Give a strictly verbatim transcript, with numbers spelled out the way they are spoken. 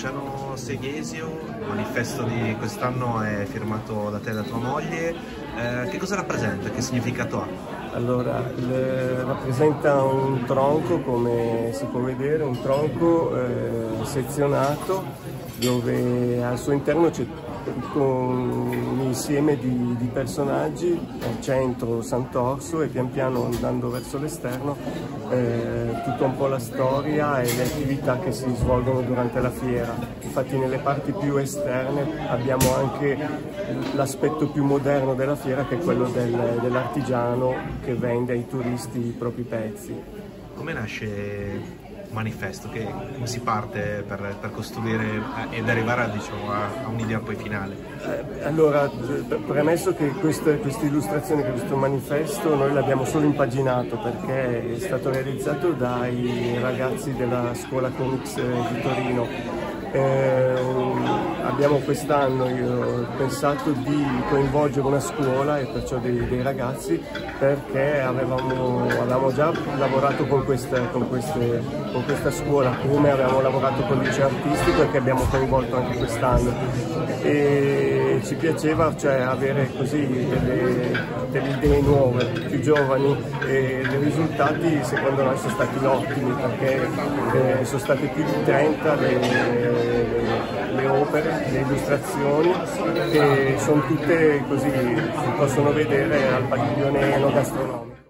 Luciano Seghesio, il manifesto di quest'anno è firmato da te e da tua moglie. Eh, che cosa rappresenta? Che significato ha? Allora, le, rappresenta un tronco, come si può vedere, un tronco eh, sezionato dove al suo interno c'è tutto un insieme di, di personaggi, al centro Sant'Orso e pian piano andando verso l'esterno eh, tutta un po' la storia e le attività che si svolgono durante la fiera. Infatti nelle parti più esterne abbiamo anche l'aspetto più moderno della fiera, che è quello del, dell'artigiano che vende ai turisti i propri pezzi. Come nasce manifesto? Che, come si parte per, per costruire ed arrivare a, diciamo, a, a un'idea poi finale? Eh, allora, premesso che questa illustrazione, che questo manifesto, noi l'abbiamo solo impaginato perché è stato realizzato dai ragazzi della scuola Comics di Torino. Eh, abbiamo quest'anno pensato di coinvolgere una scuola e perciò dei, dei ragazzi, perché avevamo, avevamo già lavorato con questa, con, queste, con questa scuola, come avevamo lavorato con il liceo artistico e che abbiamo coinvolto anche quest'anno, e ci piaceva, cioè, avere così delle, delle idee nuove, più giovani, e i risultati secondo noi sono stati ottimi, perché eh, sono state più di trenta le le opere, le illustrazioni, che sono tutte così, si possono vedere al padiglione enogastronomico.